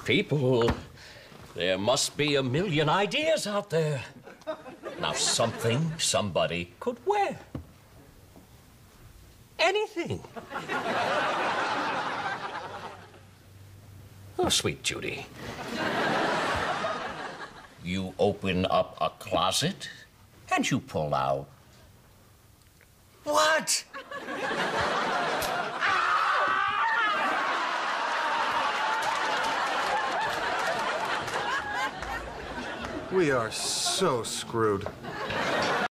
People, there must be a million ideas out there. Now, something somebody could wear. Anything. Oh, sweet Judy. You open up a closet and you pull out. What? We are so screwed.